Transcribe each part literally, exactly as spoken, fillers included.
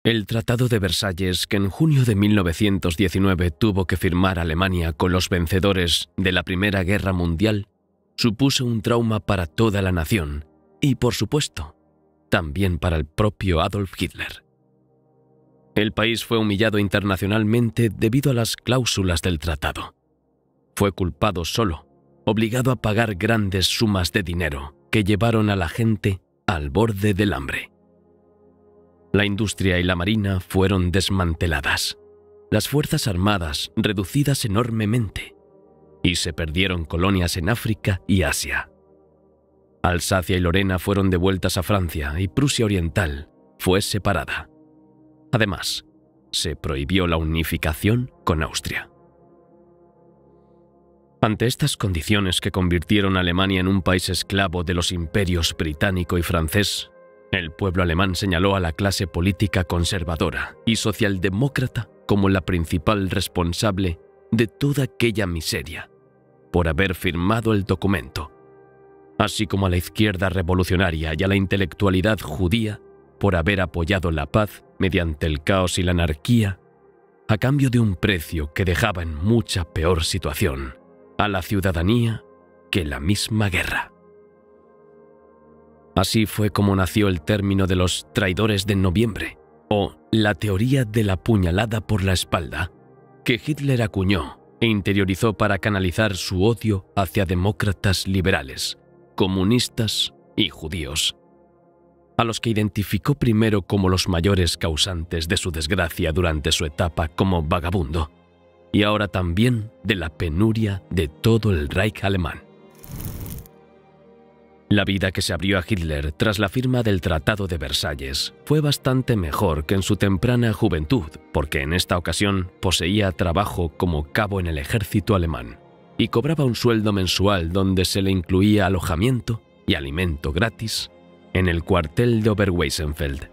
El Tratado de Versalles, que en junio de mil novecientos diecinueve tuvo que firmar Alemania con los vencedores de la Primera Guerra Mundial, supuso un trauma para toda la nación y, por supuesto, también para el propio Adolf Hitler. El país fue humillado internacionalmente debido a las cláusulas del tratado. Fue culpado solo, obligado a pagar grandes sumas de dinero que llevaron a la gente al borde del hambre. La industria y la marina fueron desmanteladas, las fuerzas armadas reducidas enormemente, y se perdieron colonias en África y Asia. Alsacia y Lorena fueron devueltas a Francia y Prusia Oriental fue separada. Además, se prohibió la unificación con Austria. Ante estas condiciones que convirtieron a Alemania en un país esclavo de los imperios británico y francés, el pueblo alemán señaló a la clase política conservadora y socialdemócrata como la principal responsable de toda aquella miseria, por haber firmado el documento, así como a la izquierda revolucionaria y a la intelectualidad judía por haber apoyado la paz mediante el caos y la anarquía, a cambio de un precio que dejaba en mucha peor situación a la ciudadanía que la misma guerra. Así fue como nació el término de los traidores de noviembre, o la teoría de la puñalada por la espalda, que Hitler acuñó e interiorizó para canalizar su odio hacia demócratas liberales, comunistas y judíos, a los que identificó primero como los mayores causantes de su desgracia durante su etapa como vagabundo, y ahora también de la penuria de todo el Reich alemán. La vida que se abrió a Hitler tras la firma del Tratado de Versalles fue bastante mejor que en su temprana juventud, porque en esta ocasión poseía trabajo como cabo en el ejército alemán y cobraba un sueldo mensual donde se le incluía alojamiento y alimento gratis en el cuartel de Oberweisenfeld.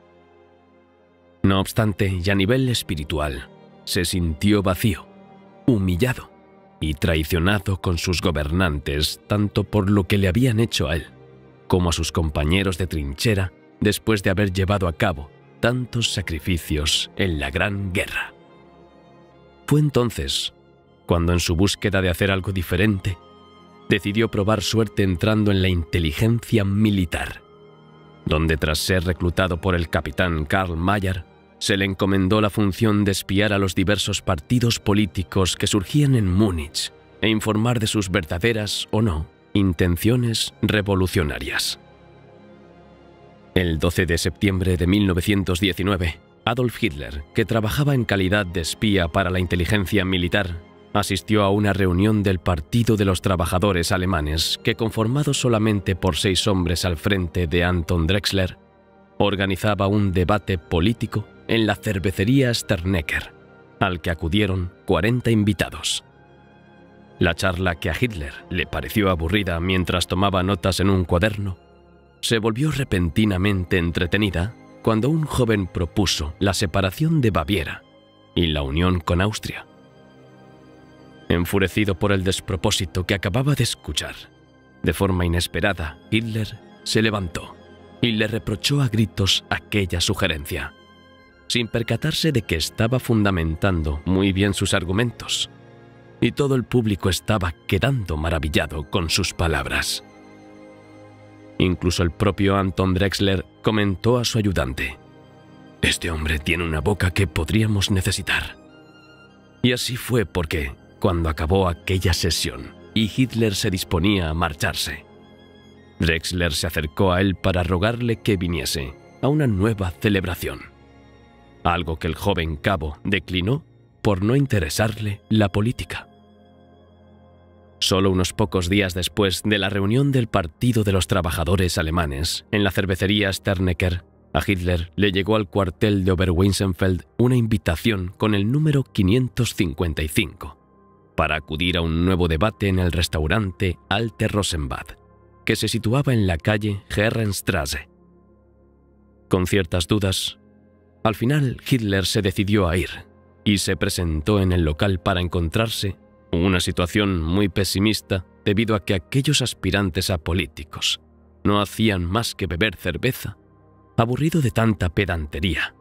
No obstante, y a nivel espiritual, se sintió vacío, humillado y traicionado con sus gobernantes, tanto por lo que le habían hecho a él, como a sus compañeros de trinchera después de haber llevado a cabo tantos sacrificios en la Gran Guerra. Fue entonces cuando, en su búsqueda de hacer algo diferente, decidió probar suerte entrando en la inteligencia militar, donde tras ser reclutado por el capitán Karl Mayer, se le encomendó la función de espiar a los diversos partidos políticos que surgían en Múnich e informar de sus verdaderas o no intenciones revolucionarias. El doce de septiembre de mil novecientos diecinueve, Adolf Hitler, que trabajaba en calidad de espía para la inteligencia militar, asistió a una reunión del Partido de los Trabajadores Alemanes que, conformado solamente por seis hombres al frente de Anton Drexler, organizaba un debate político en la cervecería Sternecker, al que acudieron cuarenta invitados. La charla, que a Hitler le pareció aburrida mientras tomaba notas en un cuaderno, se volvió repentinamente entretenida cuando un joven propuso la separación de Baviera y la unión con Austria. Enfurecido por el despropósito que acababa de escuchar, de forma inesperada, Hitler se levantó y le reprochó a gritos aquella sugerencia, sin percatarse de que estaba fundamentando muy bien sus argumentos, y todo el público estaba quedando maravillado con sus palabras. Incluso el propio Anton Drexler comentó a su ayudante: «Este hombre tiene una boca que podríamos necesitar». Y así fue porque, cuando acabó aquella sesión y Hitler se disponía a marcharse, Drexler se acercó a él para rogarle que viniese a una nueva celebración, algo que el joven cabo declinó por no interesarle la política. Solo unos pocos días después de la reunión del Partido de los Trabajadores Alemanes en la cervecería Sternecker, a Hitler le llegó al cuartel de Oberweisenfeld una invitación con el número quinientos cincuenta y cinco para acudir a un nuevo debate en el restaurante Alte Rosenbad, que se situaba en la calle Herrenstraße. Con ciertas dudas, al final Hitler se decidió a ir y se presentó en el local para encontrarse una situación muy pesimista debido a que aquellos aspirantes a políticos no hacían más que beber cerveza, aburrido de tanta pedantería,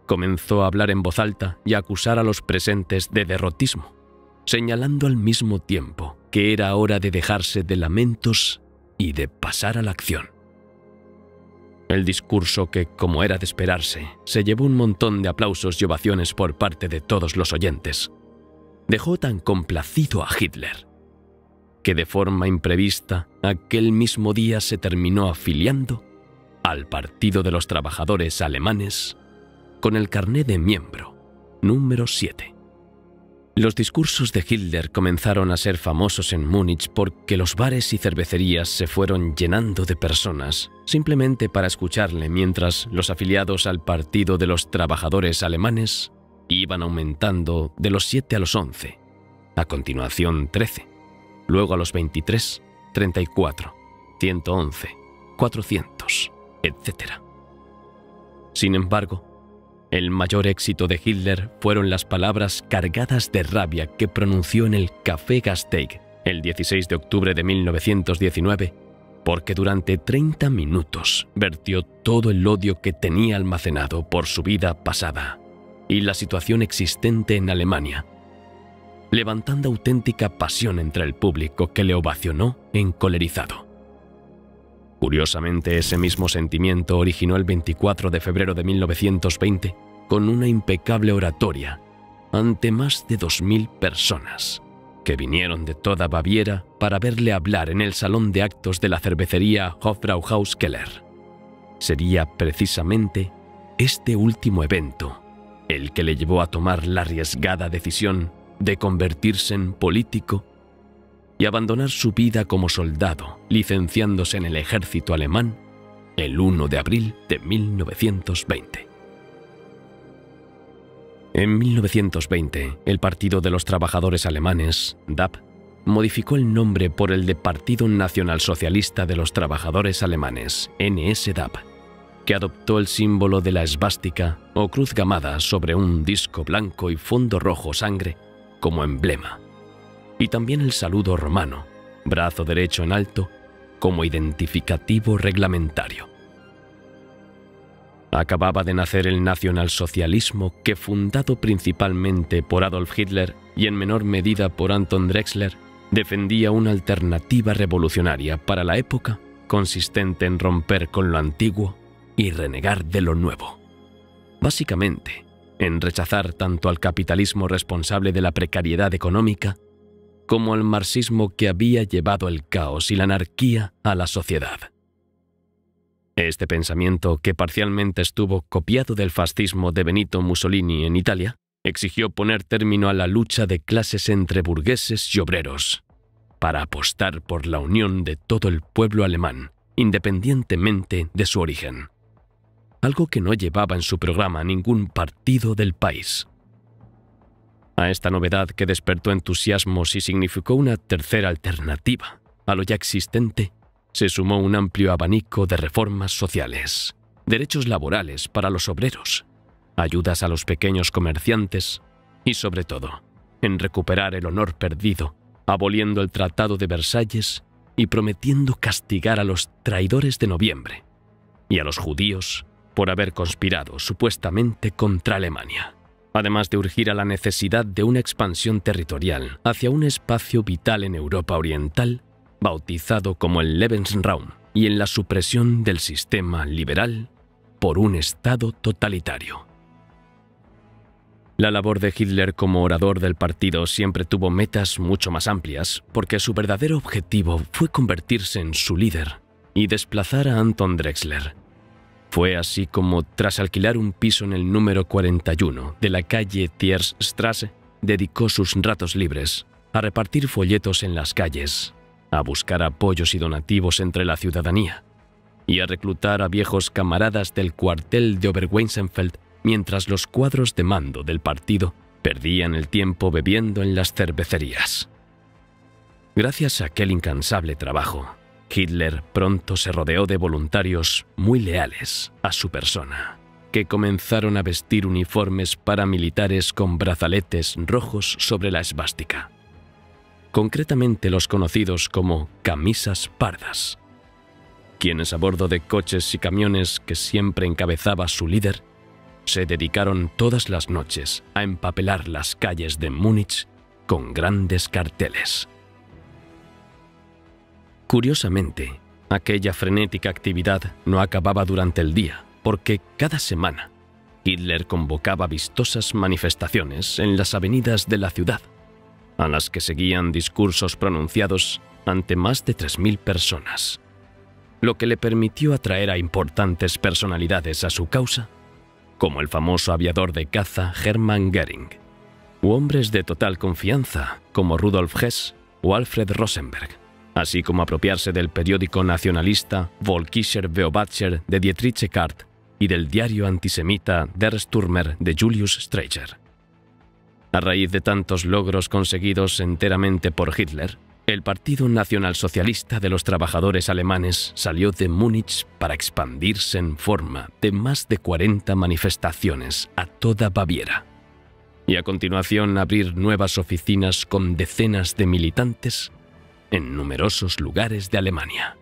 comenzó a hablar en voz alta y a acusar a los presentes de derrotismo, señalando al mismo tiempo que era hora de dejarse de lamentos y de pasar a la acción. El discurso, que, como era de esperarse, se llevó un montón de aplausos y ovaciones por parte de todos los oyentes, dejó tan complacido a Hitler que de forma imprevista aquel mismo día se terminó afiliando al Partido de los Trabajadores Alemanes con el carné de miembro número siete. Los discursos de Hitler comenzaron a ser famosos en Múnich porque los bares y cervecerías se fueron llenando de personas simplemente para escucharle, mientras los afiliados al Partido de los Trabajadores Alemanes iban aumentando de los siete a los once, a continuación trece, luego a los veintitrés, treinta y cuatro, ciento once, cuatrocientos, etcétera. Sin embargo, el mayor éxito de Hitler fueron las palabras cargadas de rabia que pronunció en el Café Gasteig el dieciséis de octubre de mil novecientos diecinueve, porque durante treinta minutos vertió todo el odio que tenía almacenado por su vida pasada y la situación existente en Alemania, levantando auténtica pasión entre el público que le ovacionó encolerizado. Curiosamente, ese mismo sentimiento originó el veinticuatro de febrero de mil novecientos veinte con una impecable oratoria ante más de dos mil personas que vinieron de toda Baviera para verle hablar en el salón de actos de la cervecería Hofbrauhaus Keller. Sería precisamente este último evento el que le llevó a tomar la arriesgada decisión de convertirse en político y abandonar su vida como soldado, licenciándose en el ejército alemán el primero de abril de mil novecientos veinte. En mil novecientos veinte, el Partido de los Trabajadores Alemanes, D A P, modificó el nombre por el de Partido Nacionalsocialista de los Trabajadores Alemanes, N S D A P, que adoptó el símbolo de la esvástica o cruz gamada sobre un disco blanco y fondo rojo sangre como emblema, y también el saludo romano, brazo derecho en alto, como identificativo reglamentario. Acababa de nacer el nacionalsocialismo que, fundado principalmente por Adolf Hitler y en menor medida por Anton Drexler, defendía una alternativa revolucionaria para la época consistente en romper con lo antiguo y renegar de lo nuevo. Básicamente, en rechazar tanto al capitalismo responsable de la precariedad económica como al marxismo que había llevado el caos y la anarquía a la sociedad. Este pensamiento, que parcialmente estuvo copiado del fascismo de Benito Mussolini en Italia, exigió poner término a la lucha de clases entre burgueses y obreros, para apostar por la unión de todo el pueblo alemán, independientemente de su origen. Algo que no llevaba en su programa ningún partido del país. A esta novedad, que despertó entusiasmos y significó una tercera alternativa a lo ya existente, se sumó un amplio abanico de reformas sociales, derechos laborales para los obreros, ayudas a los pequeños comerciantes y, sobre todo, en recuperar el honor perdido, aboliendo el Tratado de Versalles y prometiendo castigar a los traidores de noviembre y a los judíos por haber conspirado supuestamente contra Alemania, además de urgir a la necesidad de una expansión territorial hacia un espacio vital en Europa Oriental, bautizado como el Lebensraum, y en la supresión del sistema liberal por un Estado totalitario. La labor de Hitler como orador del partido siempre tuvo metas mucho más amplias, porque su verdadero objetivo fue convertirse en su líder y desplazar a Anton Drexler. Fue así como, tras alquilar un piso en el número cuarenta y uno de la calle Tiersstraße, dedicó sus ratos libres a repartir folletos en las calles, a buscar apoyos y donativos entre la ciudadanía y a reclutar a viejos camaradas del cuartel de Oberweisenfeld, mientras los cuadros de mando del partido perdían el tiempo bebiendo en las cervecerías. Gracias a aquel incansable trabajo, Hitler pronto se rodeó de voluntarios muy leales a su persona, que comenzaron a vestir uniformes paramilitares con brazaletes rojos sobre la esvástica, concretamente los conocidos como camisas pardas, quienes, a bordo de coches y camiones que siempre encabezaba su líder, se dedicaron todas las noches a empapelar las calles de Múnich con grandes carteles. Curiosamente, aquella frenética actividad no acababa durante el día, porque cada semana Hitler convocaba vistosas manifestaciones en las avenidas de la ciudad, a las que seguían discursos pronunciados ante más de tres mil personas, lo que le permitió atraer a importantes personalidades a su causa, como el famoso aviador de caza Hermann Göring, u hombres de total confianza como Rudolf Hess o Alfred Rosenberg, así como apropiarse del periódico nacionalista Völkischer Beobachter de Dietrich Eckart y del diario antisemita Der Stürmer de Julius Streicher. A raíz de tantos logros conseguidos enteramente por Hitler, el Partido Nacionalsocialista de los Trabajadores Alemanes salió de Múnich para expandirse en forma de más de cuarenta manifestaciones a toda Baviera, y a continuación abrir nuevas oficinas con decenas de militantes en numerosos lugares de Alemania.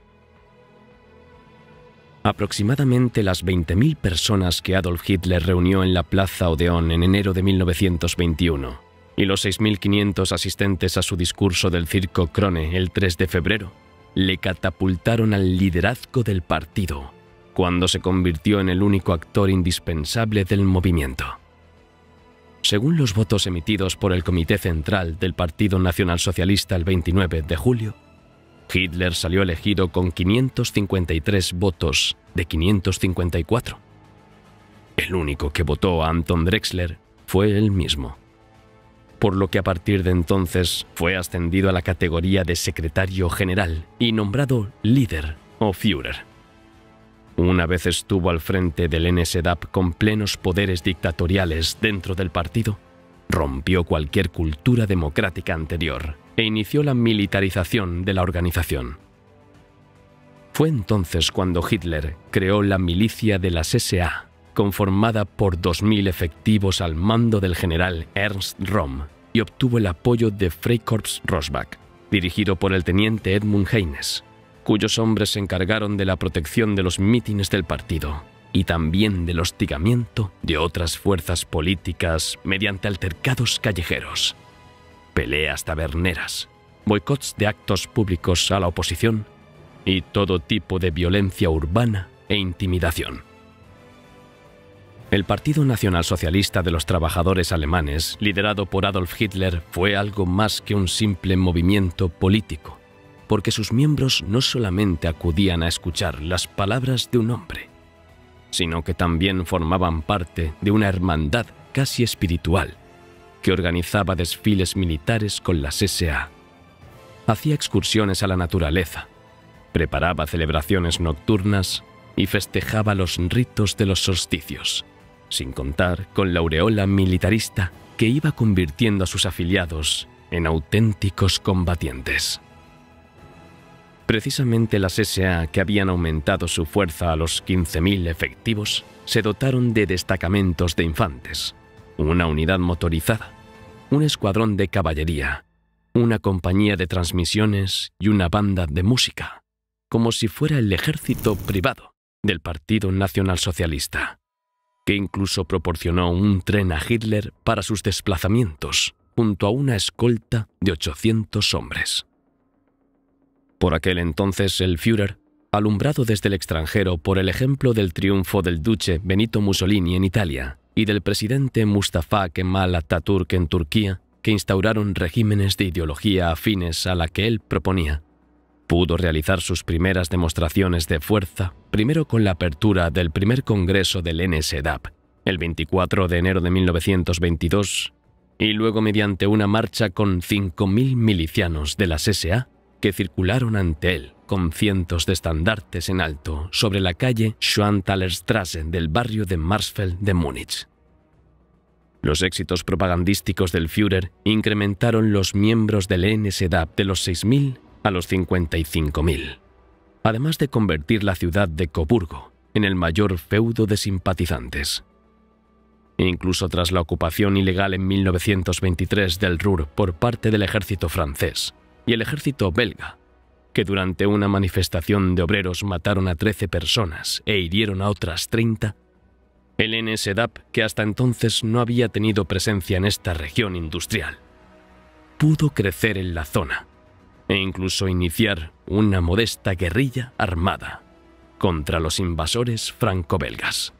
Aproximadamente las veinte mil personas que Adolf Hitler reunió en la Plaza Odeón en enero de mil novecientos veintiuno y los seis mil quinientos asistentes a su discurso del Circo Krone el tres de febrero le catapultaron al liderazgo del partido, cuando se convirtió en el único actor indispensable del movimiento. Según los votos emitidos por el Comité Central del Partido Nacionalsocialista el veintinueve de julio, Hitler salió elegido con quinientos cincuenta y tres votos de quinientos cincuenta y cuatro. El único que votó a Anton Drexler fue él mismo, por lo que a partir de entonces fue ascendido a la categoría de secretario general y nombrado líder o Führer. Una vez estuvo al frente del N S D A P con plenos poderes dictatoriales dentro del partido, rompió cualquier cultura democrática anterior e inició la militarización de la organización. Fue entonces cuando Hitler creó la milicia de las S A, conformada por dos mil efectivos al mando del general Ernst Röhm, y obtuvo el apoyo de Freikorps Rossbach, dirigido por el teniente Edmund Heines, cuyos hombres se encargaron de la protección de los mítines del partido y también del hostigamiento de otras fuerzas políticas mediante altercados callejeros, peleas taberneras, boicots de actos públicos a la oposición y todo tipo de violencia urbana e intimidación. El Partido Nacionalsocialista de los Trabajadores Alemanes, liderado por Adolf Hitler, fue algo más que un simple movimiento político, porque sus miembros no solamente acudían a escuchar las palabras de un hombre, sino que también formaban parte de una hermandad casi espiritual que organizaba desfiles militares con las S A, hacía excursiones a la naturaleza, preparaba celebraciones nocturnas y festejaba los ritos de los solsticios, sin contar con la aureola militarista que iba convirtiendo a sus afiliados en auténticos combatientes. Precisamente las S A, que habían aumentado su fuerza a los quince mil efectivos, se dotaron de destacamentos de infantes, una unidad motorizada, un escuadrón de caballería, una compañía de transmisiones y una banda de música, como si fuera el ejército privado del Partido Nacionalsocialista, que incluso proporcionó un tren a Hitler para sus desplazamientos, junto a una escolta de ochocientos hombres. Por aquel entonces el Führer, alumbrado desde el extranjero por el ejemplo del triunfo del duce Benito Mussolini en Italia y del presidente Mustafa Kemal Atatürk en Turquía, que instauraron regímenes de ideología afines a la que él proponía, pudo realizar sus primeras demostraciones de fuerza, primero con la apertura del primer congreso del N S D A P, el veinticuatro de enero de mil novecientos veintidós, y luego mediante una marcha con cinco mil milicianos de las S A que circularon ante él con cientos de estandartes en alto sobre la calle Schwanthalerstraße del barrio de Marsfeld de Múnich. Los éxitos propagandísticos del Führer incrementaron los miembros del N S D A P de los seis mil a los cincuenta y cinco mil, además de convertir la ciudad de Coburgo en el mayor feudo de simpatizantes. Incluso tras la ocupación ilegal en mil novecientos veintitrés del Ruhr por parte del ejército francés y el ejército belga, que durante una manifestación de obreros mataron a trece personas e hirieron a otras treinta, El N S D A P, que hasta entonces no había tenido presencia en esta región industrial, pudo crecer en la zona e incluso iniciar una modesta guerrilla armada contra los invasores franco-belgas.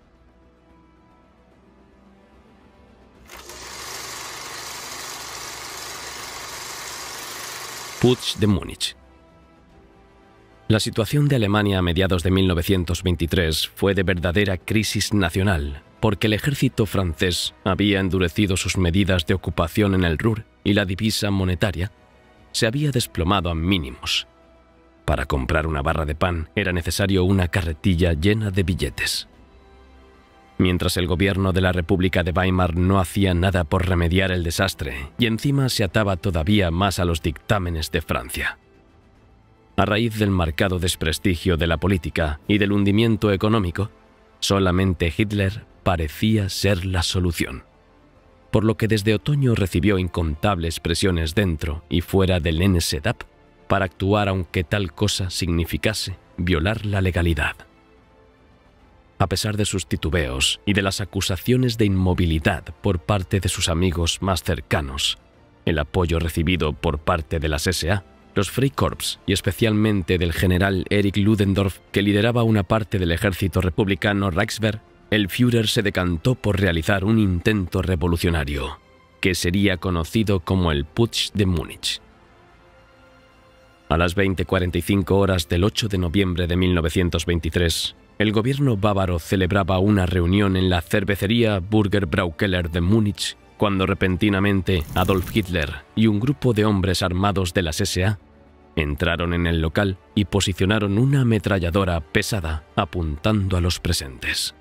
Putsch de Múnich. La situación de Alemania a mediados de mil novecientos veintitrés fue de verdadera crisis nacional, porque el ejército francés había endurecido sus medidas de ocupación en el Ruhr y la divisa monetaria se había desplomado a mínimos. Para comprar una barra de pan era necesario una carretilla llena de billetes. Mientras el gobierno de la República de Weimar no hacía nada por remediar el desastre y encima se ataba todavía más a los dictámenes de Francia. A raíz del marcado desprestigio de la política y del hundimiento económico, solamente Hitler parecía ser la solución. Por lo que desde otoño recibió incontables presiones dentro y fuera del N S D A P para actuar aunque tal cosa significase violar la legalidad. A pesar de sus titubeos y de las acusaciones de inmovilidad por parte de sus amigos más cercanos, el apoyo recibido por parte de las S A, los Freikorps y especialmente del general Erich Ludendorff, que lideraba una parte del ejército republicano Reichswehr, el Führer se decantó por realizar un intento revolucionario, que sería conocido como el Putsch de Múnich. A las veinte cuarenta y cinco horas del ocho de noviembre de mil novecientos veintitrés, el gobierno bávaro celebraba una reunión en la cervecería Burger Braukeller de Múnich, cuando repentinamente Adolf Hitler y un grupo de hombres armados de las S A entraron en el local y posicionaron una ametralladora pesada apuntando a los presentes.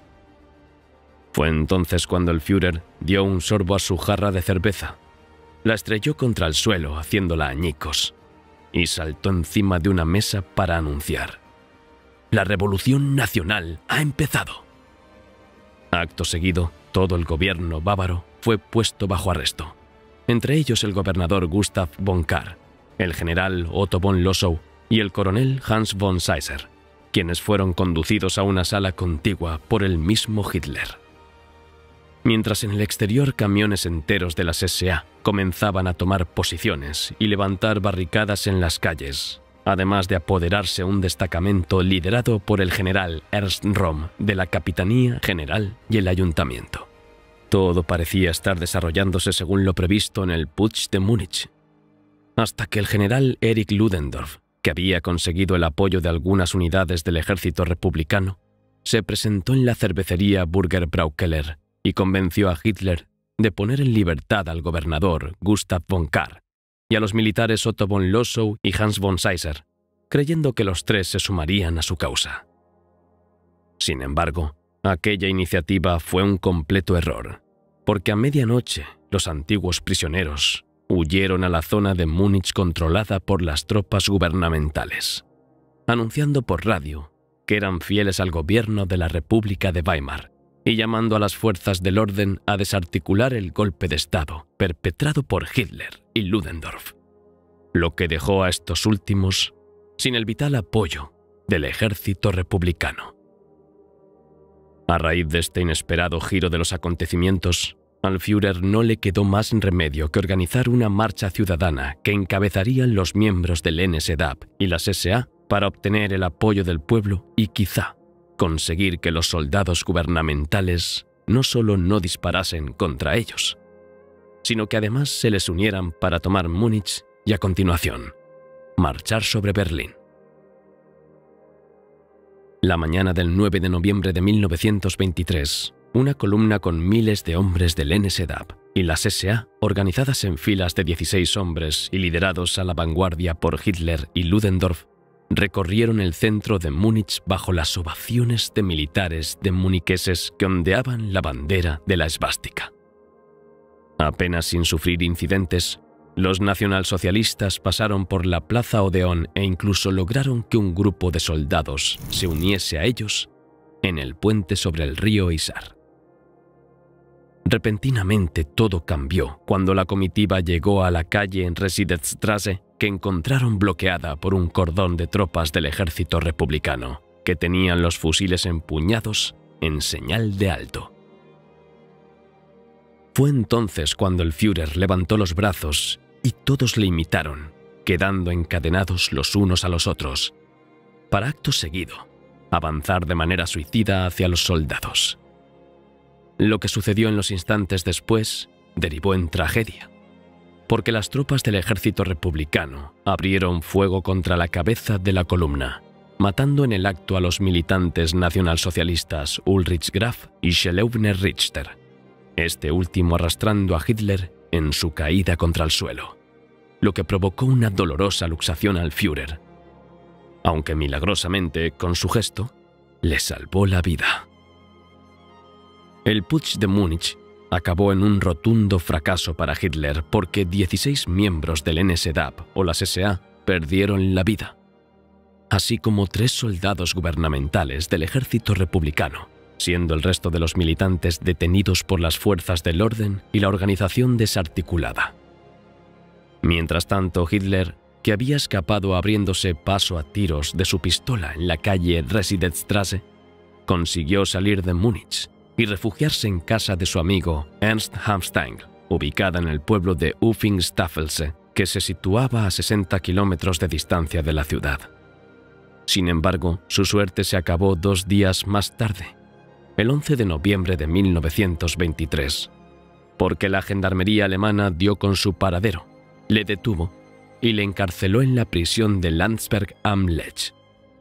Fue entonces cuando el Führer dio un sorbo a su jarra de cerveza, la estrelló contra el suelo haciéndola añicos y saltó encima de una mesa para anunciar: «La revolución nacional ha empezado». Acto seguido, todo el gobierno bávaro fue puesto bajo arresto, entre ellos el gobernador Gustav von Kahr, el general Otto von Lossow y el coronel Hans von Seisser, quienes fueron conducidos a una sala contigua por el mismo Hitler. Mientras en el exterior camiones enteros de las S A comenzaban a tomar posiciones y levantar barricadas en las calles, además de apoderarse un destacamento liderado por el general Ernst Röhm de la Capitanía General y el Ayuntamiento. Todo parecía estar desarrollándose según lo previsto en el Putsch de Múnich, hasta que el general Erich Ludendorff, que había conseguido el apoyo de algunas unidades del ejército republicano, se presentó en la cervecería Burger Braukeller y convenció a Hitler de poner en libertad al gobernador Gustav von Kahr y a los militares Otto von Lossow y Hans von Seisser, creyendo que los tres se sumarían a su causa. Sin embargo, aquella iniciativa fue un completo error, porque a medianoche los antiguos prisioneros huyeron a la zona de Múnich controlada por las tropas gubernamentales, anunciando por radio que eran fieles al gobierno de la República de Weimar y llamando a las fuerzas del orden a desarticular el golpe de Estado perpetrado por Hitler y Ludendorff, lo que dejó a estos últimos sin el vital apoyo del ejército republicano. A raíz de este inesperado giro de los acontecimientos, al Führer no le quedó más remedio que organizar una marcha ciudadana que encabezarían los miembros del N S D A P y las S A para obtener el apoyo del pueblo y quizá conseguir que los soldados gubernamentales no solo no disparasen contra ellos, sino que además se les unieran para tomar Múnich y a continuación marchar sobre Berlín. La mañana del nueve de noviembre de mil novecientos veintitrés, una columna con miles de hombres del N S D A P y las S A, organizadas en filas de dieciséis hombres y liderados a la vanguardia por Hitler y Ludendorff, recorrieron el centro de Múnich bajo las ovaciones de militares de muniqueses que ondeaban la bandera de la esvástica. Apenas sin sufrir incidentes, los nacionalsocialistas pasaron por la Plaza Odeón e incluso lograron que un grupo de soldados se uniese a ellos en el puente sobre el río Isar. Repentinamente todo cambió cuando la comitiva llegó a la calle en Residenstrasse, que encontraron bloqueada por un cordón de tropas del ejército republicano, que tenían los fusiles empuñados en señal de alto. Fue entonces cuando el Führer levantó los brazos y todos le imitaron, quedando encadenados los unos a los otros, para acto seguido avanzar de manera suicida hacia los soldados. Lo que sucedió en los instantes después derivó en tragedia, porque las tropas del ejército republicano abrieron fuego contra la cabeza de la columna, matando en el acto a los militantes nacionalsocialistas Ulrich Graf y Schleubner Richter, este último arrastrando a Hitler en su caída contra el suelo, lo que provocó una dolorosa luxación al Führer, aunque milagrosamente, con su gesto, le salvó la vida. El Putsch de Múnich acabó en un rotundo fracaso para Hitler porque dieciséis miembros del N S D A P o las S A perdieron la vida, así como tres soldados gubernamentales del ejército republicano, siendo el resto de los militantes detenidos por las fuerzas del orden y la organización desarticulada. Mientras tanto, Hitler, que había escapado abriéndose paso a tiros de su pistola en la calle Residenstrasse, consiguió salir de Múnich y refugiarse en casa de su amigo Ernst Hamstein, ubicada en el pueblo de Uffingstaffelse, que se situaba a sesenta kilómetros de distancia de la ciudad. Sin embargo, su suerte se acabó dos días más tarde, el once de noviembre de mil novecientos veintitrés, porque la gendarmería alemana dio con su paradero, le detuvo y le encarceló en la prisión de Landsberg am Lech.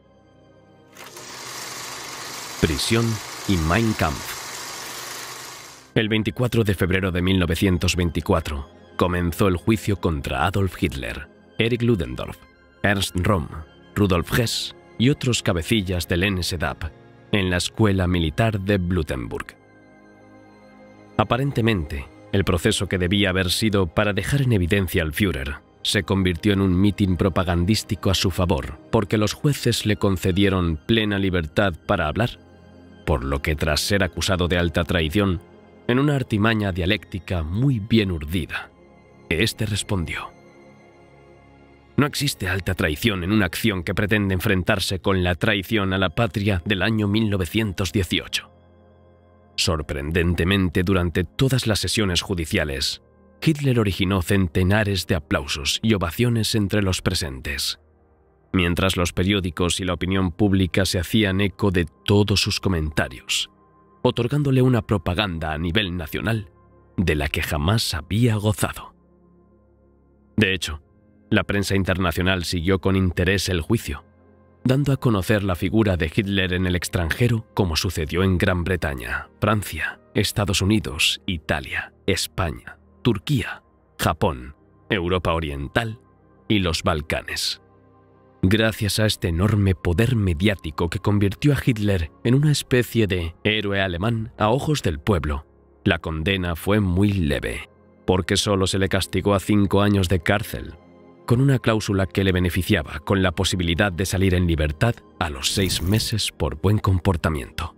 Prisión y Mein Kampf. El veinticuatro de febrero de mil novecientos veinticuatro comenzó el juicio contra Adolf Hitler, Erich Ludendorff, Ernst Röhm, Rudolf Hess y otros cabecillas del N S D A P en la Escuela Militar de Blutenburg. Aparentemente, el proceso que debía haber sido para dejar en evidencia al Führer se convirtió en un mitin propagandístico a su favor, porque los jueces le concedieron plena libertad para hablar, por lo que tras ser acusado de alta traición, en una artimaña dialéctica muy bien urdida, este respondió: «No existe alta traición en una acción que pretende enfrentarse con la traición a la patria del año mil novecientos dieciocho». Sorprendentemente, durante todas las sesiones judiciales, Hitler originó centenares de aplausos y ovaciones entre los presentes, mientras los periódicos y la opinión pública se hacían eco de todos sus comentarios, otorgándole una propaganda a nivel nacional de la que jamás había gozado. De hecho, la prensa internacional siguió con interés el juicio, dando a conocer la figura de Hitler en el extranjero como sucedió en Gran Bretaña, Francia, Estados Unidos, Italia, España, Turquía, Japón, Europa Oriental y los Balcanes. Gracias a este enorme poder mediático que convirtió a Hitler en una especie de héroe alemán a ojos del pueblo, la condena fue muy leve, porque solo se le castigó a cinco años de cárcel, con una cláusula que le beneficiaba con la posibilidad de salir en libertad a los seis meses por buen comportamiento.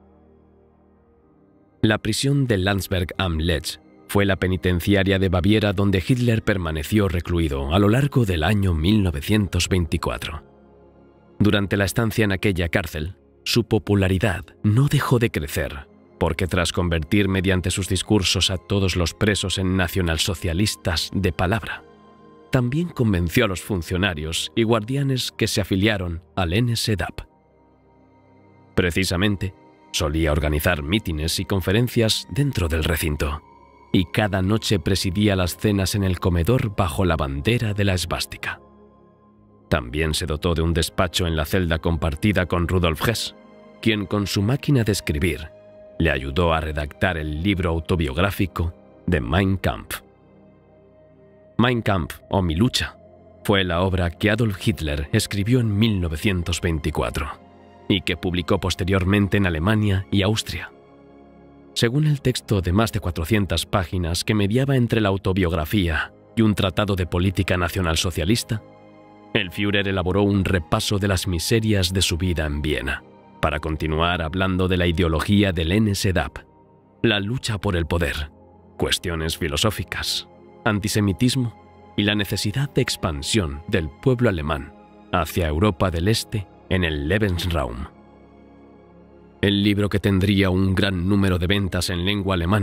La prisión de Landsberg am Lech fue la penitenciaria de Baviera donde Hitler permaneció recluido a lo largo del año mil novecientos veinticuatro. Durante la estancia en aquella cárcel, su popularidad no dejó de crecer, porque tras convertir mediante sus discursos a todos los presos en nacionalsocialistas de palabra, también convenció a los funcionarios y guardianes que se afiliaron al N S D A P. Precisamente, solía organizar mítines y conferencias dentro del recinto, y cada noche presidía las cenas en el comedor bajo la bandera de la esvástica. También se dotó de un despacho en la celda compartida con Rudolf Hess, quien con su máquina de escribir le ayudó a redactar el libro autobiográfico de Mein Kampf. Mein Kampf, o Mi lucha, fue la obra que Adolf Hitler escribió en mil novecientos veinticuatro y que publicó posteriormente en Alemania y Austria. Según el texto de más de cuatrocientas páginas que mediaba entre la autobiografía y un tratado de política nacionalsocialista, el Führer elaboró un repaso de las miserias de su vida en Viena, para continuar hablando de la ideología del N S D A P, la lucha por el poder, cuestiones filosóficas, antisemitismo y la necesidad de expansión del pueblo alemán hacia Europa del Este en el Lebensraum. El libro, que tendría un gran número de ventas en lengua alemana,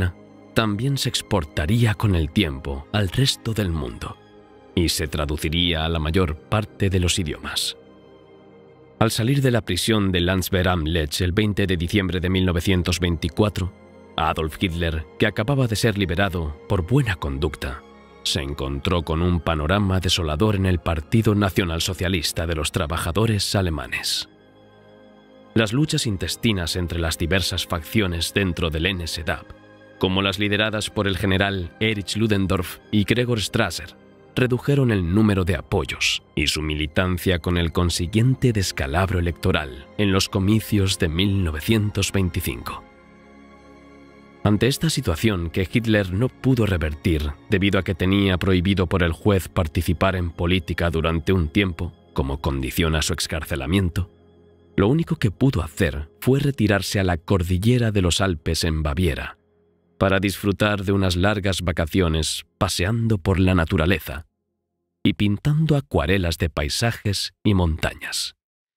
también se exportaría con el tiempo al resto del mundo y se traduciría a la mayor parte de los idiomas. Al salir de la prisión de Landsberg am Lech el veinte de diciembre de mil novecientos veinticuatro, Adolf Hitler, que acababa de ser liberado por buena conducta, se encontró con un panorama desolador en el Partido Nacionalsocialista de los Trabajadores Alemanes. Las luchas intestinas entre las diversas facciones dentro del N S D A P, como las lideradas por el general Erich Ludendorff y Gregor Strasser, redujeron el número de apoyos y su militancia con el consiguiente descalabro electoral en los comicios de mil novecientos veinticinco. Ante esta situación que Hitler no pudo revertir debido a que tenía prohibido por el juez participar en política durante un tiempo, como condición a su excarcelamiento, lo único que pudo hacer fue retirarse a la cordillera de los Alpes en Baviera, para disfrutar de unas largas vacaciones paseando por la naturaleza y pintando acuarelas de paisajes y montañas.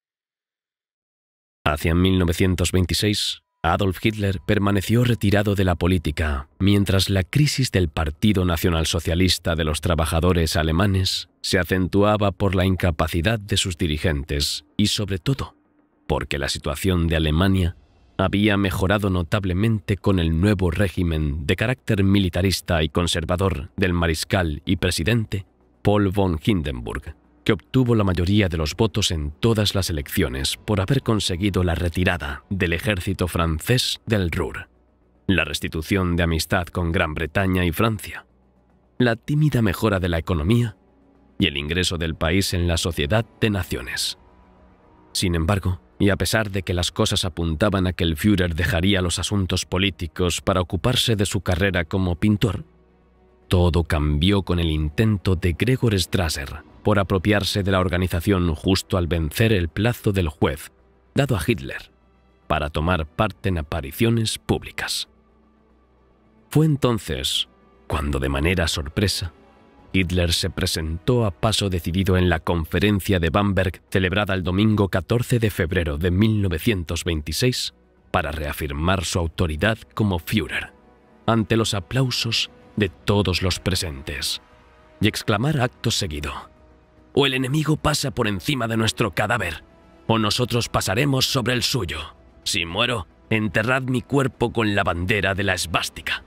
Hacia mil novecientos veintiséis, Adolf Hitler permaneció retirado de la política, mientras la crisis del Partido Nacionalsocialista de los Trabajadores Alemanes se acentuaba por la incapacidad de sus dirigentes y, sobre todo, porque la situación de Alemania había mejorado notablemente con el nuevo régimen de carácter militarista y conservador del mariscal y presidente Paul von Hindenburg, que obtuvo la mayoría de los votos en todas las elecciones por haber conseguido la retirada del ejército francés del Ruhr, la restitución de amistad con Gran Bretaña y Francia, la tímida mejora de la economía y el ingreso del país en la Sociedad de Naciones. Sin embargo, y a pesar de que las cosas apuntaban a que el Führer dejaría los asuntos políticos para ocuparse de su carrera como pintor, todo cambió con el intento de Gregor Strasser por apropiarse de la organización justo al vencer el plazo del juez dado a Hitler para tomar parte en apariciones públicas. Fue entonces cuando, de manera sorpresa, Hitler se presentó a paso decidido en la conferencia de Bamberg celebrada el domingo catorce de febrero de mil novecientos veintiséis para reafirmar su autoridad como Führer ante los aplausos de todos los presentes y exclamar acto seguido: «O el enemigo pasa por encima de nuestro cadáver, o nosotros pasaremos sobre el suyo. Si muero, enterrad mi cuerpo con la bandera de la esvástica».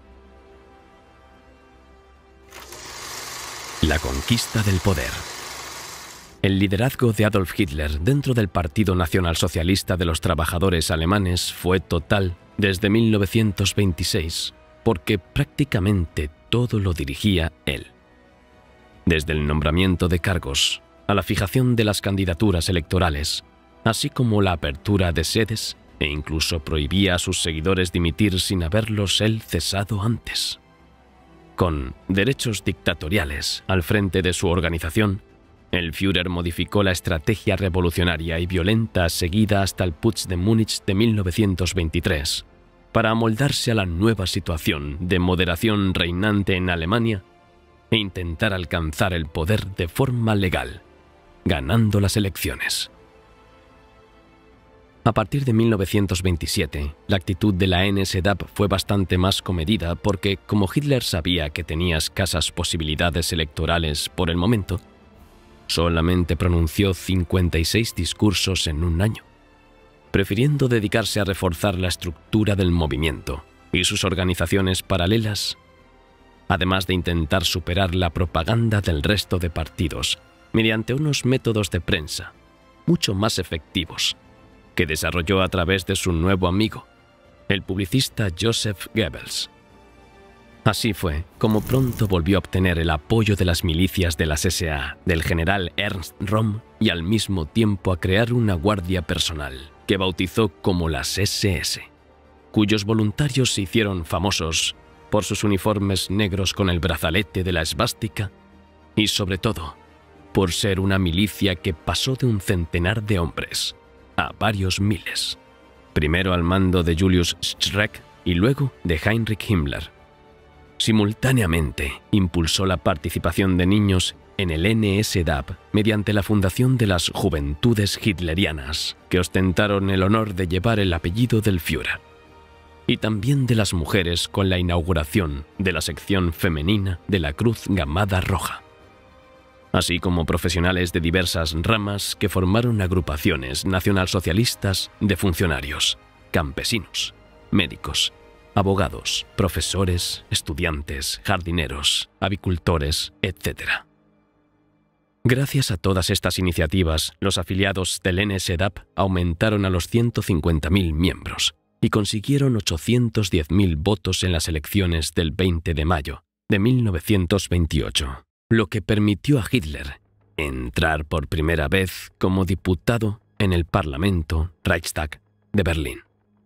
La conquista del poder. El liderazgo de Adolf Hitler dentro del Partido Nacionalsocialista de los Trabajadores Alemanes fue total desde mil novecientos veintiséis, porque prácticamente todo lo dirigía él. Desde el nombramiento de cargos a la fijación de las candidaturas electorales, así como la apertura de sedes, e incluso prohibía a sus seguidores dimitir sin haberlos él cesado antes. Con derechos dictatoriales al frente de su organización, el Führer modificó la estrategia revolucionaria y violenta seguida hasta el Putsch de Múnich de mil novecientos veintitrés, para amoldarse a la nueva situación de moderación reinante en Alemania e intentar alcanzar el poder de forma legal, ganando las elecciones. A partir de mil novecientos veintisiete, la actitud de la N S D A P fue bastante más comedida porque, como Hitler sabía que tenía escasas posibilidades electorales por el momento, solamente pronunció cincuenta y seis discursos en un año, prefiriendo dedicarse a reforzar la estructura del movimiento y sus organizaciones paralelas, además de intentar superar la propaganda del resto de partidos mediante unos métodos de prensa mucho más efectivos que desarrolló a través de su nuevo amigo, el publicista Joseph Goebbels. Así fue como pronto volvió a obtener el apoyo de las milicias de las S A, del general Ernst Röhm, y al mismo tiempo a crear una guardia personal que bautizó como las S S, cuyos voluntarios se hicieron famosos por sus uniformes negros con el brazalete de la esvástica y, sobre todo, por ser una milicia que pasó de un centenar de hombres a varios miles, primero al mando de Julius Schreck y luego de Heinrich Himmler. Simultáneamente, impulsó la participación de niños en el N S D A P mediante la fundación de las Juventudes Hitlerianas, que ostentaron el honor de llevar el apellido del Führer. y también de las mujeres con la inauguración de la sección femenina de la Cruz Gamada Roja, así como profesionales de diversas ramas que formaron agrupaciones nacionalsocialistas de funcionarios, campesinos, médicos, abogados, profesores, estudiantes, jardineros, avicultores, etcétera. Gracias a todas estas iniciativas, los afiliados del N S D A P aumentaron a los ciento cincuenta mil miembros y consiguieron ochocientos diez mil votos en las elecciones del veinte de mayo de mil novecientos veintiocho, lo que permitió a Hitler entrar por primera vez como diputado en el Parlamento Reichstag de Berlín.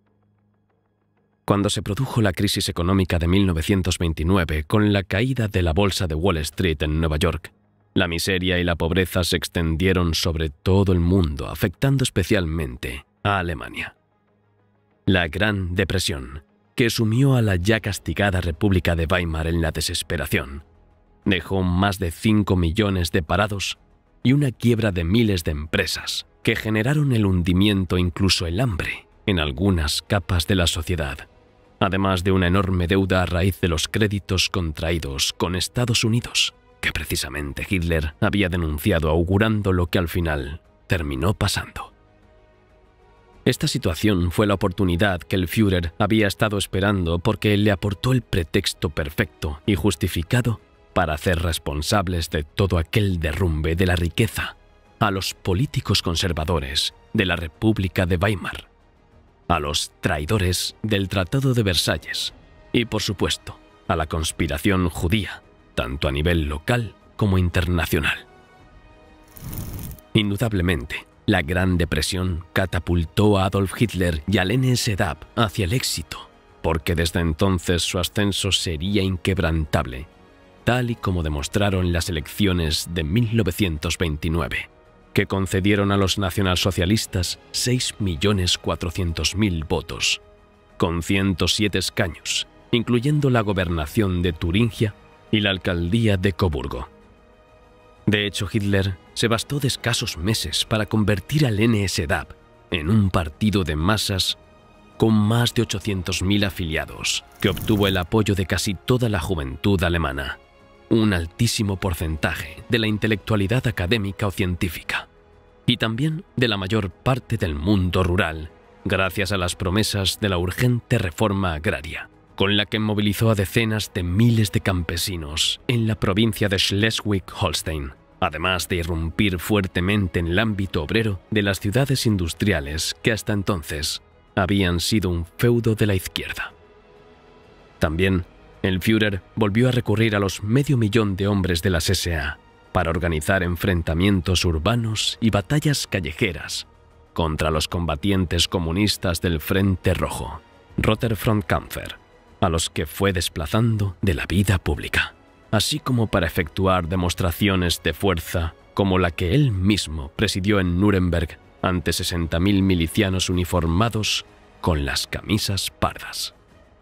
Cuando se produjo la crisis económica de mil novecientos veintinueve con la caída de la bolsa de Wall Street en Nueva York, la miseria y la pobreza se extendieron sobre todo el mundo, afectando especialmente a Alemania. La Gran Depresión, que sumió a la ya castigada República de Weimar en la desesperación, dejó más de cinco millones de parados y una quiebra de miles de empresas que generaron el hundimiento, incluso el hambre, en algunas capas de la sociedad, además de una enorme deuda a raíz de los créditos contraídos con Estados Unidos, que precisamente Hitler había denunciado, augurando lo que al final terminó pasando. Esta situación fue la oportunidad que el Führer había estado esperando, porque le aportó el pretexto perfecto y justificado para hacer responsables de todo aquel derrumbe de la riqueza a los políticos conservadores de la República de Weimar, a los traidores del Tratado de Versalles y, por supuesto, a la conspiración judía, tanto a nivel local como internacional. Indudablemente, la Gran Depresión catapultó a Adolf Hitler y al N S D A P hacia el éxito, porque desde entonces su ascenso sería inquebrantable, tal y como demostraron las elecciones de mil novecientos veintinueve, que concedieron a los nacionalsocialistas seis millones cuatrocientos mil votos, con ciento siete escaños, incluyendo la gobernación de Turingia y la alcaldía de Coburgo. De hecho, Hitler se bastó de escasos meses para convertir al N S D A P en un partido de masas con más de ochocientos mil afiliados, que obtuvo el apoyo de casi toda la juventud alemana, un altísimo porcentaje de la intelectualidad académica o científica, y también de la mayor parte del mundo rural, gracias a las promesas de la urgente reforma agraria, con la que movilizó a decenas de miles de campesinos en la provincia de Schleswig-Holstein, además de irrumpir fuertemente en el ámbito obrero de las ciudades industriales que hasta entonces habían sido un feudo de la izquierda. También, el Führer volvió a recurrir a los medio millón de hombres de las S A para organizar enfrentamientos urbanos y batallas callejeras contra los combatientes comunistas del Frente Rojo, Roter Frontkämpfer, a los que fue desplazando de la vida pública, así como para efectuar demostraciones de fuerza como la que él mismo presidió en Nuremberg ante sesenta mil milicianos uniformados con las camisas pardas.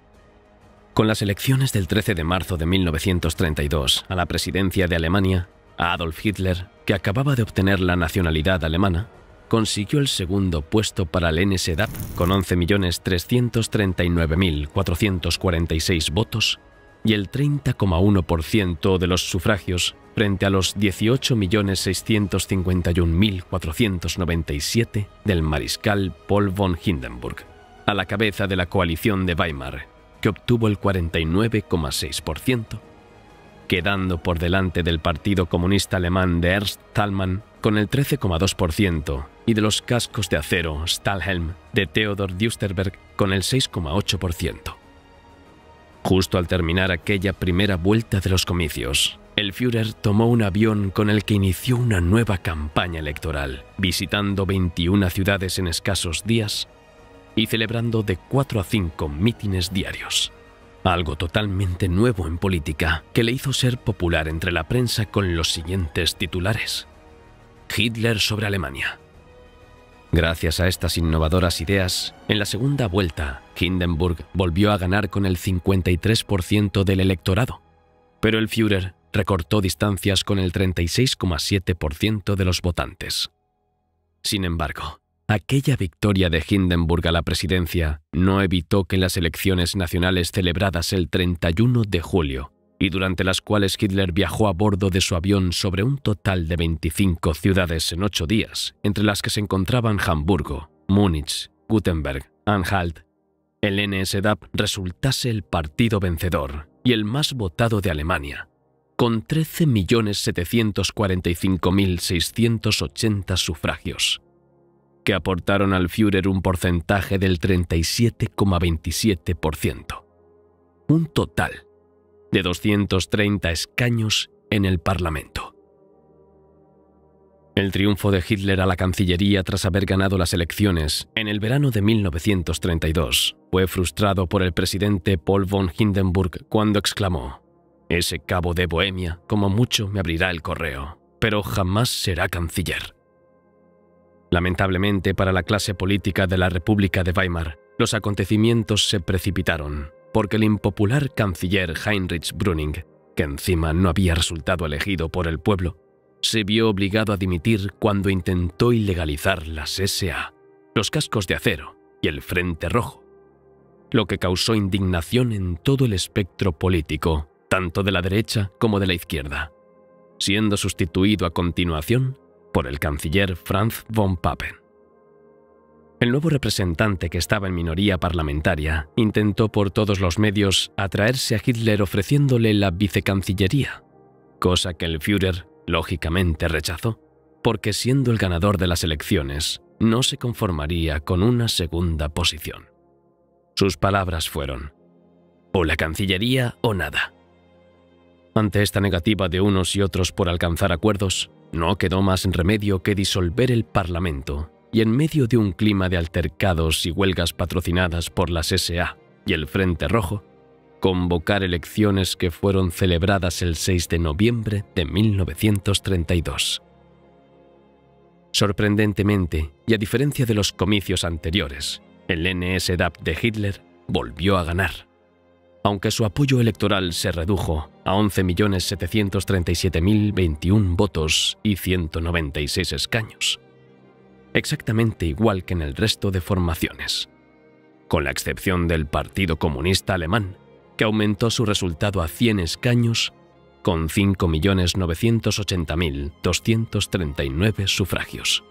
Con las elecciones del trece de marzo de mil novecientos treinta y dos a la presidencia de Alemania, Adolf Hitler, que acababa de obtener la nacionalidad alemana, consiguió el segundo puesto para el N S D A P con once millones trescientos treinta y nueve mil cuatrocientos cuarenta y seis votos y el treinta coma uno por ciento de los sufragios frente a los dieciocho millones seiscientos cincuenta y un mil cuatrocientos noventa y siete del mariscal Paul von Hindenburg, a la cabeza de la coalición de Weimar, que obtuvo el cuarenta y nueve coma seis por ciento, quedando por delante del Partido Comunista Alemán de Ernst Thälmann con el trece coma dos por ciento y de los cascos de acero Stahlhelm de Theodor Düsterberg con el seis coma ocho por ciento. Justo al terminar aquella primera vuelta de los comicios, el Führer tomó un avión con el que inició una nueva campaña electoral, visitando veintiuna ciudades en escasos días y celebrando de cuatro a cinco mítines diarios. Algo totalmente nuevo en política que le hizo ser popular entre la prensa con los siguientes titulares: Hitler sobre Alemania. Gracias a estas innovadoras ideas, en la segunda vuelta, Hindenburg volvió a ganar con el cincuenta y tres por ciento del electorado, pero el Führer recortó distancias con el treinta y seis coma siete por ciento de los votantes. Sin embargo, aquella victoria de Hindenburg a la presidencia no evitó que las elecciones nacionales celebradas el treinta y uno de julio, y durante las cuales Hitler viajó a bordo de su avión sobre un total de veinticinco ciudades en ocho días, entre las que se encontraban Hamburgo, Múnich, Gutenberg, Anhalt, el N S D A P resultase el partido vencedor y el más votado de Alemania, con trece millones setecientos cuarenta y cinco mil seiscientos ochenta sufragios, que aportaron al Führer un porcentaje del treinta y siete coma veintisiete por ciento. Un total de doscientos treinta escaños en el Parlamento. El triunfo de Hitler a la Cancillería tras haber ganado las elecciones en el verano de mil novecientos treinta y dos fue frustrado por el presidente Paul von Hindenburg cuando exclamó: «Ese cabo de Bohemia, como mucho, me abrirá el correo, pero jamás será canciller». Lamentablemente para la clase política de la República de Weimar, los acontecimientos se precipitaron, porque el impopular canciller Heinrich Brüning, que encima no había resultado elegido por el pueblo, se vio obligado a dimitir cuando intentó ilegalizar las S A, los cascos de acero y el Frente Rojo, lo que causó indignación en todo el espectro político, tanto de la derecha como de la izquierda, siendo sustituido a continuación por el canciller Franz von Papen. El nuevo representante, que estaba en minoría parlamentaria, intentó por todos los medios atraerse a Hitler ofreciéndole la vicecancillería, cosa que el Führer lógicamente rechazó, porque siendo el ganador de las elecciones, no se conformaría con una segunda posición. Sus palabras fueron: «O la Cancillería o nada». Ante esta negativa de unos y otros por alcanzar acuerdos, no quedó más remedio que disolver el Parlamento y, en medio de un clima de altercados y huelgas patrocinadas por las S A y el Frente Rojo, convocar elecciones que fueron celebradas el seis de noviembre de mil novecientos treinta y dos. Sorprendentemente, y a diferencia de los comicios anteriores, el N S D A P de Hitler volvió a ganar, aunque su apoyo electoral se redujo a once millones setecientos treinta y siete mil veintiún votos y ciento noventa y seis escaños, exactamente igual que en el resto de formaciones, con la excepción del Partido Comunista Alemán, que aumentó su resultado a cien escaños con cinco millones novecientos ochenta mil doscientos treinta y nueve sufragios.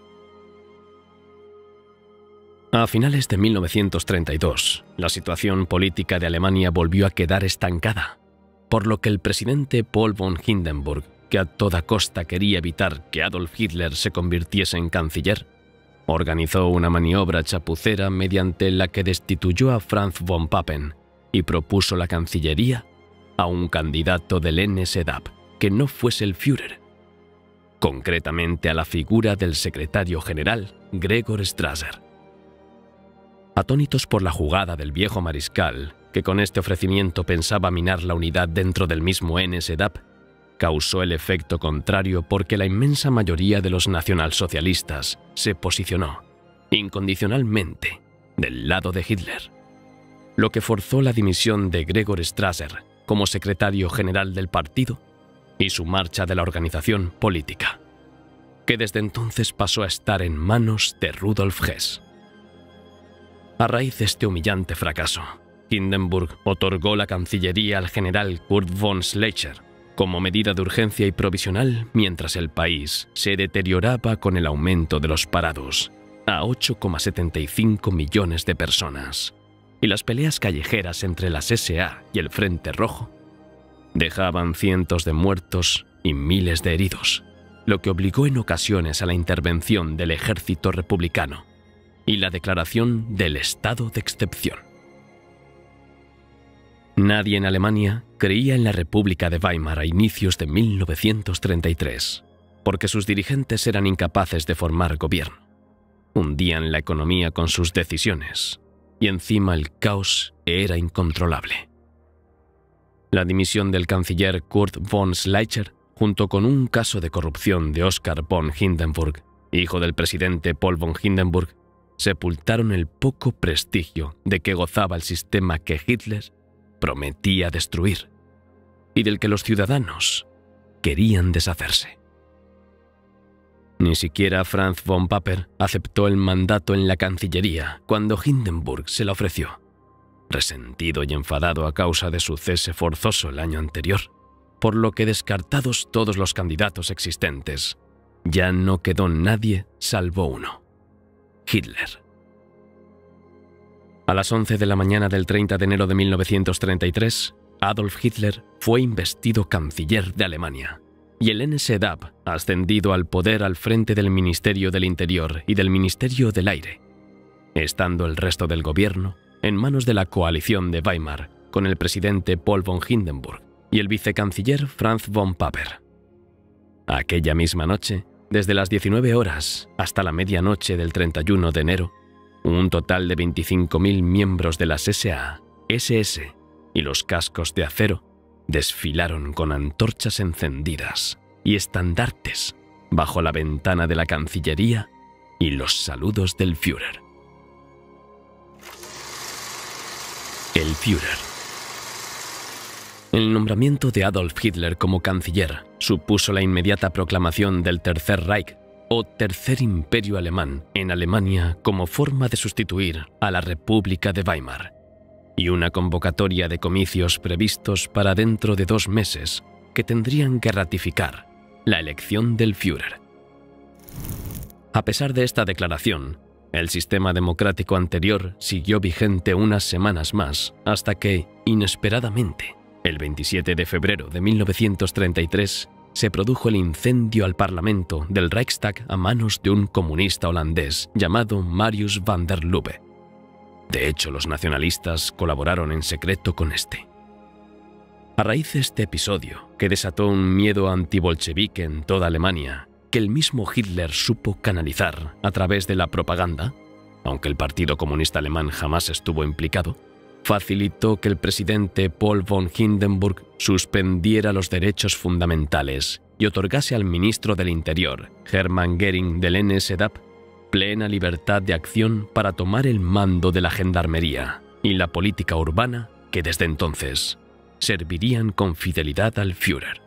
A finales de mil novecientos treinta y dos, la situación política de Alemania volvió a quedar estancada, por lo que el presidente Paul von Hindenburg, que a toda costa quería evitar que Adolf Hitler se convirtiese en canciller, organizó una maniobra chapucera mediante la que destituyó a Franz von Papen y propuso la cancillería a un candidato del N S D A P que no fuese el Führer, concretamente a la figura del secretario general Gregor Strasser. Atónitos por la jugada del viejo mariscal, que con este ofrecimiento pensaba minar la unidad dentro del mismo N S D A P, causó el efecto contrario, porque la inmensa mayoría de los nacionalsocialistas se posicionó, incondicionalmente, del lado de Hitler, lo que forzó la dimisión de Gregor Strasser como secretario general del partido y su marcha de la organización política, que desde entonces pasó a estar en manos de Rudolf Hess. A raíz de este humillante fracaso, Hindenburg otorgó la cancillería al general Kurt von Schleicher como medida de urgencia y provisional, mientras el país se deterioraba con el aumento de los parados a ocho coma setenta y cinco millones de personas, y las peleas callejeras entre las S A y el Frente Rojo dejaban cientos de muertos y miles de heridos, lo que obligó en ocasiones a la intervención del ejército republicano y la declaración del estado de excepción. Nadie en Alemania creía en la República de Weimar a inicios de mil novecientos treinta y tres, porque sus dirigentes eran incapaces de formar gobierno, hundían la economía con sus decisiones, y encima el caos era incontrolable. La dimisión del canciller Kurt von Schleicher, junto con un caso de corrupción de Oskar von Hindenburg, hijo del presidente Paul von Hindenburg, sepultaron el poco prestigio de que gozaba el sistema que Hitler prometía destruir y del que los ciudadanos querían deshacerse. Ni siquiera Franz von Papen aceptó el mandato en la Cancillería cuando Hindenburg se lo ofreció. Resentido y enfadado a causa de su cese forzoso el año anterior, por lo que descartados todos los candidatos existentes, ya no quedó nadie salvo uno: Hitler. A las once de la mañana del treinta de enero de mil novecientos treinta y tres, Adolf Hitler fue investido canciller de Alemania y el N S D A P ascendido al poder al frente del Ministerio del Interior y del Ministerio del Aire, estando el resto del gobierno en manos de la coalición de Weimar con el presidente Paul von Hindenburg y el vicecanciller Franz von Papen. Aquella misma noche, desde las diecinueve horas hasta la medianoche del treinta y uno de enero, un total de veinticinco mil miembros de las S A, S S y los cascos de acero desfilaron con antorchas encendidas y estandartes bajo la ventana de la Cancillería y los saludos del Führer. El Führer. El nombramiento de Adolf Hitler como canciller supuso la inmediata proclamación del Tercer Reich o Tercer Imperio Alemán en Alemania como forma de sustituir a la República de Weimar, y una convocatoria de comicios previstos para dentro de dos meses que tendrían que ratificar la elección del Führer. A pesar de esta declaración, el sistema democrático anterior siguió vigente unas semanas más hasta que, inesperadamente, el veintisiete de febrero de mil novecientos treinta y tres, se produjo el incendio al Parlamento del Reichstag a manos de un comunista holandés llamado Marius van der Lubbe. De hecho, los nacionalistas colaboraron en secreto con este. A raíz de este episodio, que desató un miedo antibolchevique en toda Alemania, que el mismo Hitler supo canalizar a través de la propaganda, aunque el Partido Comunista Alemán jamás estuvo implicado, facilitó que el presidente Paul von Hindenburg suspendiera los derechos fundamentales y otorgase al ministro del Interior, Hermann Göring del N S D A P, plena libertad de acción para tomar el mando de la gendarmería y la política urbana que desde entonces servirían con fidelidad al Führer.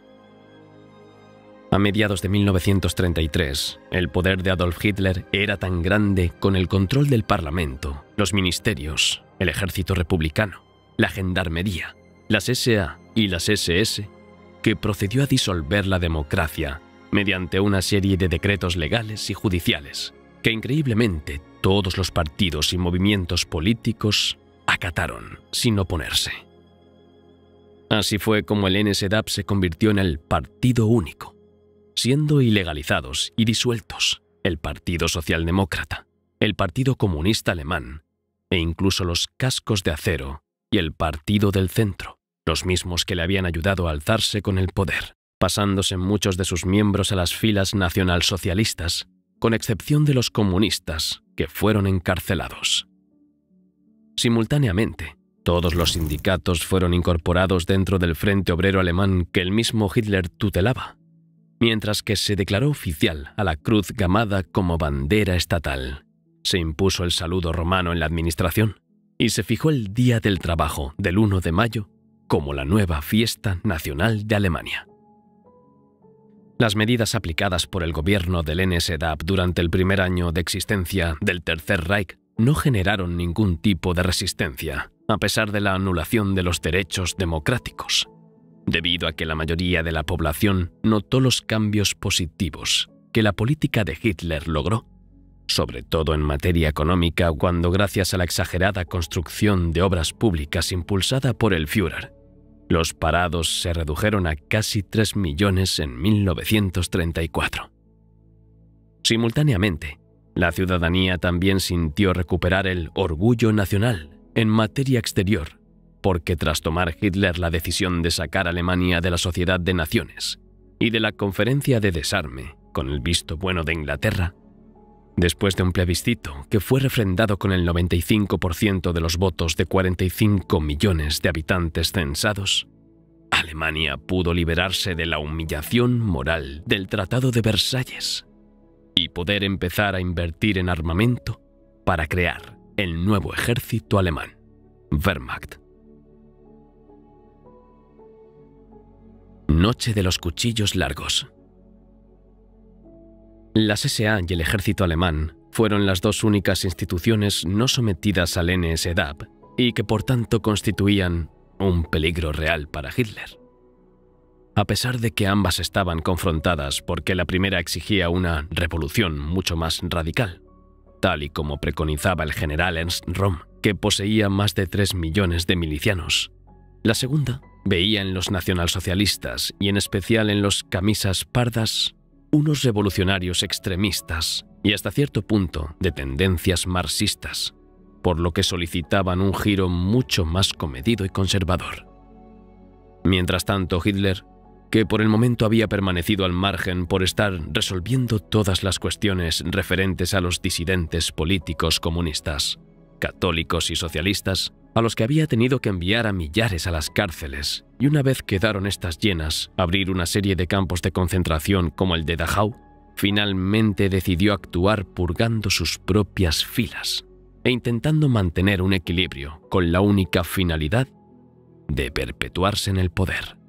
A mediados de mil novecientos treinta y tres, el poder de Adolf Hitler era tan grande con el control del Parlamento, los ministerios, el ejército republicano, la gendarmería, las S A y las S S, que procedió a disolver la democracia mediante una serie de decretos legales y judiciales que increíblemente todos los partidos y movimientos políticos acataron sin oponerse. Así fue como el N S D A P se convirtió en el Partido Único, siendo ilegalizados y disueltos el Partido Socialdemócrata, el Partido Comunista Alemán e incluso los Cascos de Acero y el Partido del Centro, los mismos que le habían ayudado a alzarse con el poder, pasándose muchos de sus miembros a las filas nacionalsocialistas, con excepción de los comunistas, que fueron encarcelados. Simultáneamente, todos los sindicatos fueron incorporados dentro del Frente Obrero Alemán que el mismo Hitler tutelaba, mientras que se declaró oficial a la cruz gamada como bandera estatal. Se impuso el saludo romano en la administración y se fijó el Día del Trabajo del uno de mayo como la nueva fiesta nacional de Alemania. Las medidas aplicadas por el gobierno del N S D A P durante el primer año de existencia del Tercer Reich no generaron ningún tipo de resistencia, a pesar de la anulación de los derechos democráticos, debido a que la mayoría de la población notó los cambios positivos que la política de Hitler logró, sobre todo en materia económica, cuando gracias a la exagerada construcción de obras públicas impulsada por el Führer, los parados se redujeron a casi tres millones en mil novecientos treinta y cuatro. Simultáneamente, la ciudadanía también sintió recuperar el orgullo nacional en materia exterior, porque tras tomar Hitler la decisión de sacar a Alemania de la Sociedad de Naciones y de la Conferencia de Desarme con el visto bueno de Inglaterra, después de un plebiscito que fue refrendado con el noventa y cinco por ciento de los votos de cuarenta y cinco millones de habitantes censados, Alemania pudo liberarse de la humillación moral del Tratado de Versalles y poder empezar a invertir en armamento para crear el nuevo ejército alemán, Wehrmacht. Noche de los cuchillos largos. Las S A y el ejército alemán fueron las dos únicas instituciones no sometidas al N S D A P y que por tanto constituían un peligro real para Hitler. A pesar de que ambas estaban confrontadas porque la primera exigía una revolución mucho más radical, tal y como preconizaba el general Ernst Röhm, que poseía más de tres millones de milicianos, la segunda veía en los nacionalsocialistas y en especial en los camisas pardas unos revolucionarios extremistas y hasta cierto punto de tendencias marxistas, por lo que solicitaban un giro mucho más comedido y conservador. Mientras tanto, Hitler, que por el momento había permanecido al margen por estar resolviendo todas las cuestiones referentes a los disidentes políticos comunistas, católicos y socialistas, a los que había tenido que enviar a millares a las cárceles, y una vez quedaron estas llenas, abrir una serie de campos de concentración como el de Dachau, finalmente decidió actuar purgando sus propias filas e intentando mantener un equilibrio con la única finalidad de perpetuarse en el poder.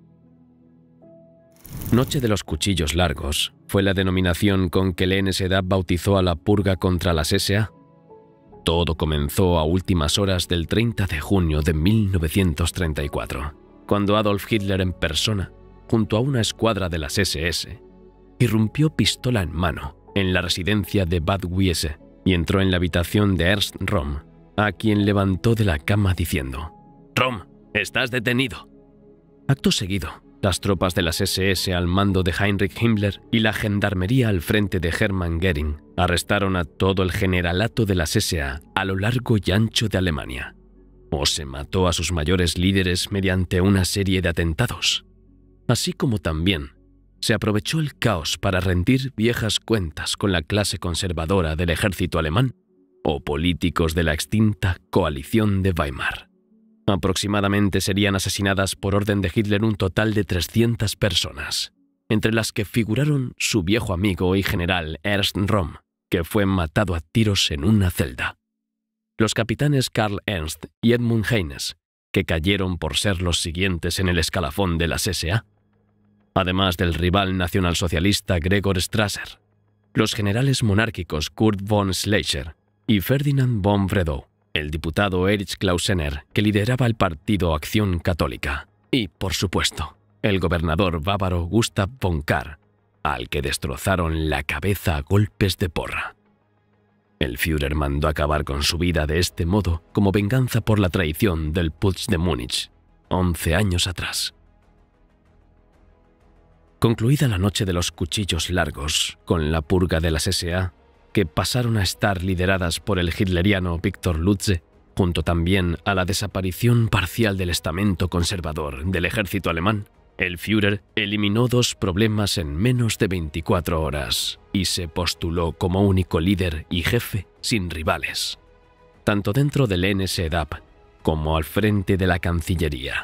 Noche de los Cuchillos Largos fue la denominación con que el N S D A P bautizó a la purga contra las S A. Todo comenzó a últimas horas del treinta de junio de mil novecientos treinta y cuatro, cuando Adolf Hitler en persona, junto a una escuadra de las S S, irrumpió pistola en mano en la residencia de Bad Wiese y entró en la habitación de Ernst Röhm, a quien levantó de la cama diciendo: «Röhm, estás detenido». Acto seguido, las tropas de las S S al mando de Heinrich Himmler y la gendarmería al frente de Hermann Göring arrestaron a todo el generalato de las S A a lo largo y ancho de Alemania. O se mató a sus mayores líderes mediante una serie de atentados, así como también se aprovechó el caos para rendir viejas cuentas con la clase conservadora del ejército alemán o políticos de la extinta coalición de Weimar. Aproximadamente serían asesinadas por orden de Hitler un total de trescientas personas, entre las que figuraron su viejo amigo y general Ernst Röhm, que fue matado a tiros en una celda. Los capitanes Karl Ernst y Edmund Heines, que cayeron por ser los siguientes en el escalafón de las S A, además del rival nacionalsocialista Gregor Strasser, los generales monárquicos Kurt von Schleicher y Ferdinand von Wredow, el diputado Erich Klausener, que lideraba el partido Acción Católica, y, por supuesto, el gobernador bávaro Gustav von Kahr, al que destrozaron la cabeza a golpes de porra. El Führer mandó acabar con su vida de este modo como venganza por la traición del Putsch de Múnich, once años atrás. Concluida la noche de los cuchillos largos, con la purga de las S A, que pasaron a estar lideradas por el hitleriano Viktor Lutze, junto también a la desaparición parcial del estamento conservador del ejército alemán, el Führer eliminó dos problemas en menos de veinticuatro horas y se postuló como único líder y jefe sin rivales, tanto dentro del N S D A P como al frente de la Cancillería.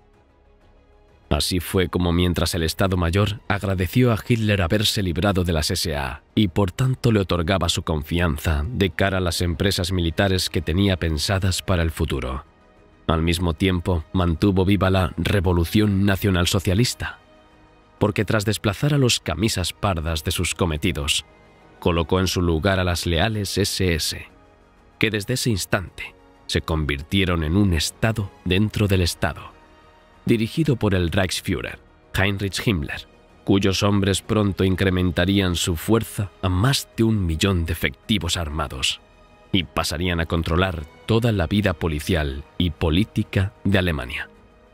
Así fue como, mientras el Estado Mayor agradeció a Hitler haberse librado de las S A y por tanto le otorgaba su confianza de cara a las empresas militares que tenía pensadas para el futuro, al mismo tiempo mantuvo viva la revolución nacionalsocialista, porque tras desplazar a los camisas pardas de sus cometidos, colocó en su lugar a las leales S S, que desde ese instante se convirtieron en un Estado dentro del Estado, dirigido por el Reichsführer, Heinrich Himmler, cuyos hombres pronto incrementarían su fuerza a más de un millón de efectivos armados y pasarían a controlar toda la vida policial y política de Alemania.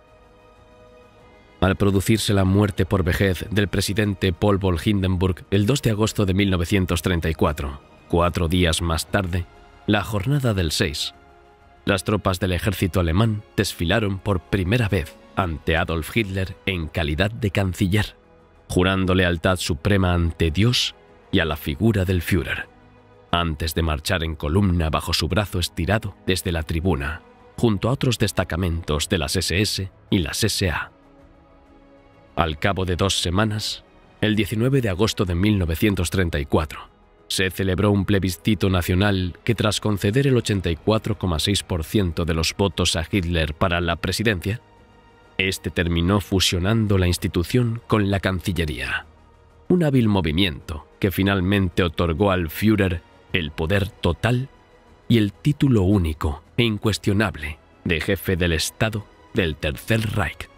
Al producirse la muerte por vejez del presidente Paul von Hindenburg el dos de agosto de mil novecientos treinta y cuatro, cuatro días más tarde, la jornada del seis, las tropas del ejército alemán desfilaron por primera vez ante Adolf Hitler en calidad de canciller, jurando lealtad suprema ante Dios y a la figura del Führer, antes de marchar en columna bajo su brazo estirado desde la tribuna, junto a otros destacamentos de las S S y las S A. Al cabo de dos semanas, el diecinueve de agosto de mil novecientos treinta y cuatro, se celebró un plebiscito nacional que, tras conceder el ochenta y cuatro coma seis por ciento de los votos a Hitler para la presidencia, este terminó fusionando la institución con la Cancillería. Un hábil movimiento que finalmente otorgó al Führer el poder total y el título único e incuestionable de jefe del Estado del Tercer Reich.